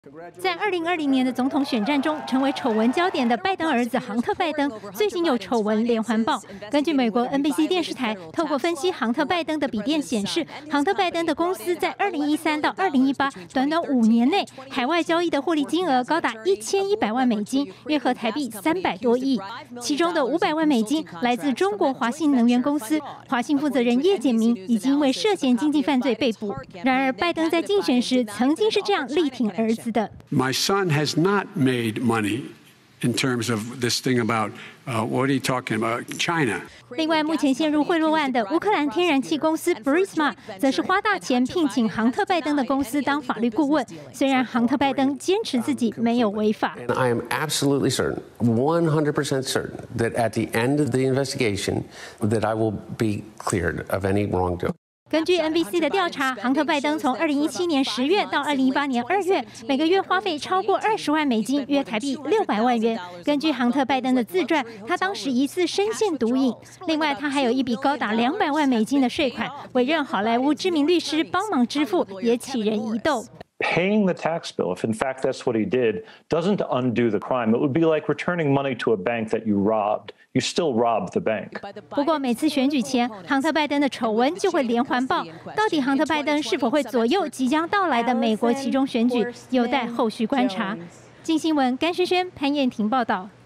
在2020年的总统选战中，成为丑闻焦点的拜登儿子杭特·拜登，最近有丑闻连环爆。根据美国 NBC 电视台透过分析杭特·拜登的笔电显示，杭特·拜登的公司在2013到2018短短5年内，海外交易的获利金额高达1100万美金，约合台币300多亿。其中的500万美金来自中国华信能源公司，华信负责人叶简明已经因为涉嫌经济犯罪被捕。然而，拜登在竞选时曾经是这样力挺儿子的。 My son has not made money in terms of this thing about what are you talking about China. 另外，目前陷入贿赂案的乌克兰天然气公司 Burisma 则是花大钱聘请杭特·拜登的公司当法律顾问。虽然杭特·拜登坚持自己没有违法。 I am absolutely certain, 100% certain, that at the end of the investigation, that I will be cleared of any wrongdoing. 根据 NBC 的调查，杭特·拜登从2017年10月到2018年2月，每个月花费超过20万美金，约台币600万元。根据杭特·拜登的自传，他当时疑似深陷毒瘾。另外，他还有一笔高达200万美金的税款，委任好莱坞知名律师帮忙支付，也起人疑窦。 Paying the tax bill, if in fact that's what he did, doesn't undo the crime. It would be like returning money to a bank that you robbed. You still robbed the bank. 不过，每次选举前，杭特·拜登的丑闻就会连环爆。到底杭特·拜登是否会左右即将到来的美国期中选举，有待后续观察。镜新闻甘轩轩、潘燕婷报道。